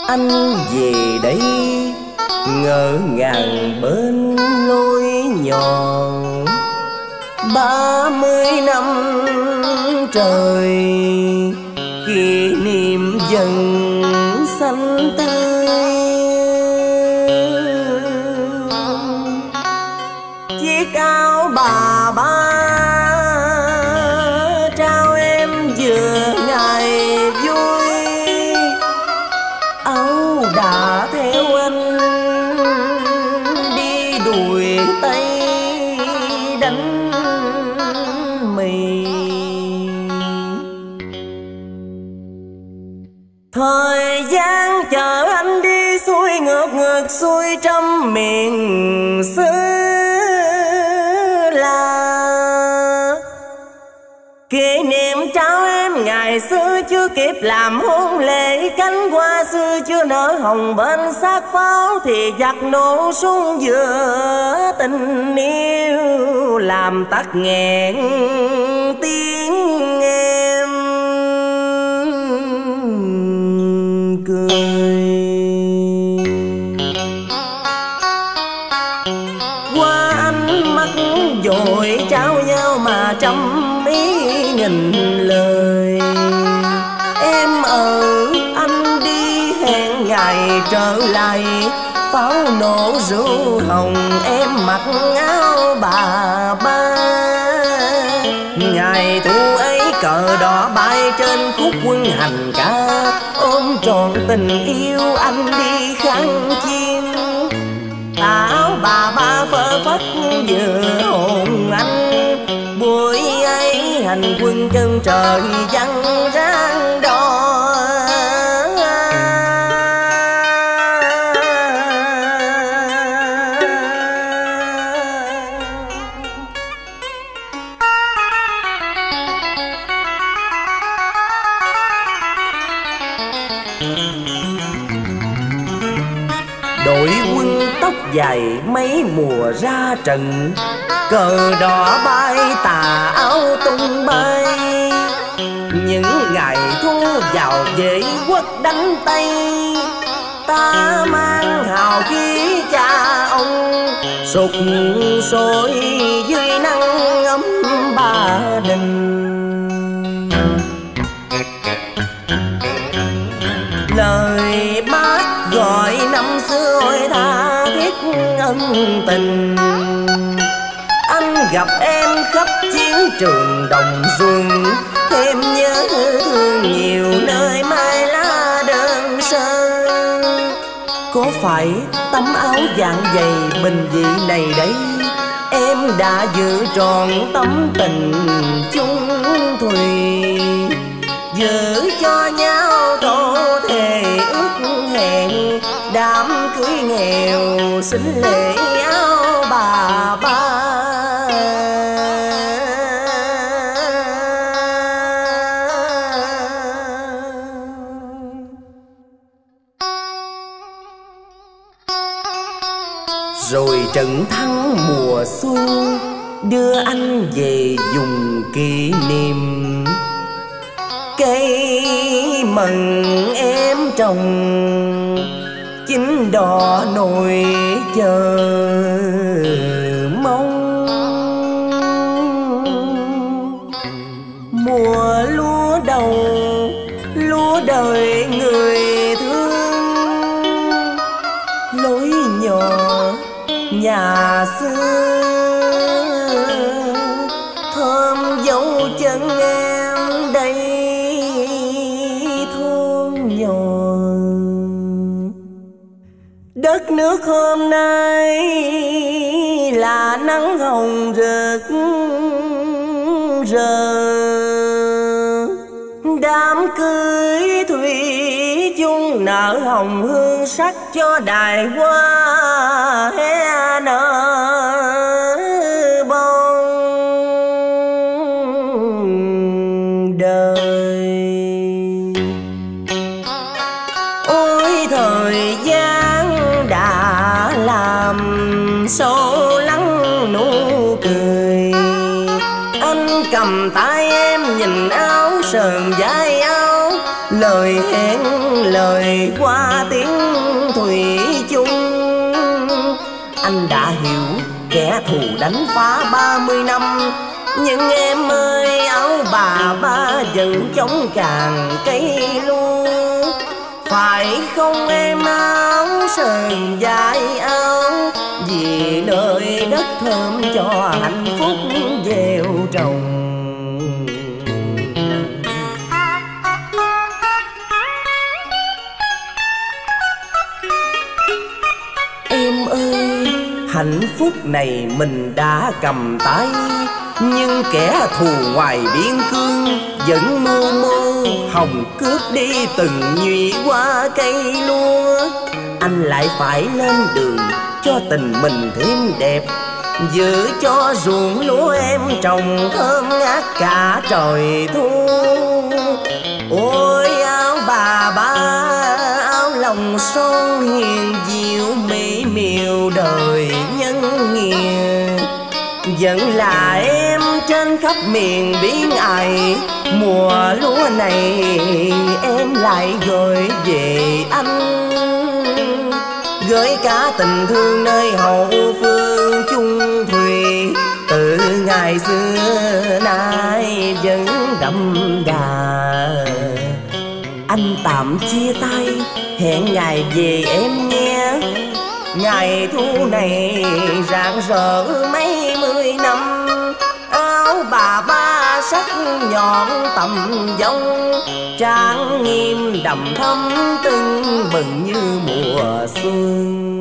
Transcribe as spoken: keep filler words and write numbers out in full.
Anh về đây ngỡ ngàng bên lối nhòn, ba mươi năm trời kỷ niệm dần xanh tươi. Chiếc áo bà ba trao em vừa ngày vui, áo đã theo anh đi đuổi tay đánh mì. Thời gian chờ anh đi xuôi ngược ngược xuôi trăm miền xứ là kỷ niệm trao em ngày xưa chưa kịp làm hôn lễ, cánh hoa xưa chưa nở hồng bên xác pháo thì giặc nổ súng giữa tình yêu làm tắt nghẹn tiếng em cười. Qua ánh mắt dội trao nhau mà trăm ý nghìn lời. Em ở anh đi hẹn ngày trở lại, pháo nổ rượu hồng em mặc áo bà ba. Ngày thu ấy cờ đỏ bay trên khúc quân hành ca, ôm trọn tình yêu anh đi kháng chiến. Áo bà ba phơ phất vừa hồn anh, buổi ấy hành quân chân trời vắng rang đỏ. Đội quân tóc dài mấy mùa ra trận, cờ đỏ bay tà áo tung bay. Những ngày thu vào vệ quốc đánh Tây, ta mang hào khí cha ông sục sôi dưới nắng ấm Ba Đình. Lời bác gọi năm xưa ôi tha thiết ân tình, anh gặp em khắp chiến trường đồng ruộng, thêm nhớ thương nhiều nơi mai lá đơn sơ. Có phải tấm áo dạng dày bình dị này đấy, em đã giữ trọn tấm tình chung thủy, giữ cho nhau thổ thề ước hẹn đám cưới nghèo xin lễ áo bà ba. Rồi trận thắng mùa xuân đưa anh về vùng kỷ niệm. Cây mận em trồng chín đỏ nồi chờ mong, mùa lúa đầu lúa đời người thương. Lối nhỏ nhà xưa thơm dấu chân em đây thôn nhỏ. Đất nước hôm nay là nắng hồng rực rỡ, đám cưới thủy chung nở hồng hương sắc cho đài hoa hé nở bông đời. Ôi thời gian đã làm sâu lắng nụ cười, anh cầm tay em nhìn áo sờn vai áo, lời đời hẹn lời qua tiếng thủy chung. Anh đã hiểu kẻ thù đánh phá ba mươi năm, nhưng em ơi áo bà ba vẫn chống càng cây lúa. Phải không em áo sờn dài áo, vì nơi đất thơm cho hạnh phúc gieo trồng. Em ơi, hạnh phúc này mình đã cầm tay, nhưng kẻ thù ngoài biên cương vẫn mưu mô hòng cướp đi từng nhụy hoa cây lúa. Anh lại phải lên đường cho tình mình thêm đẹp, giữ cho ruộng lúa em trồng thơm ngát cả trời thu. Ôi áo bà ba áo lòng son hiền diệu mỹ miều đời nhân nghĩa, vẫn là em trên khắp miền biên ải. Mùa lúa này em lại gửi về anh, gửi cả tình thương nơi hậu phương chung thủy. Từ ngày xưa nay vẫn đậm đà. Anh tạm chia tay, hẹn ngày về em nghe. Ngày thu này rạng rỡ mấy mươi năm, áo bà ba sắc nhọn tầm vong, trang nghiêm đầm thắm tưng bừng như mùa xuân.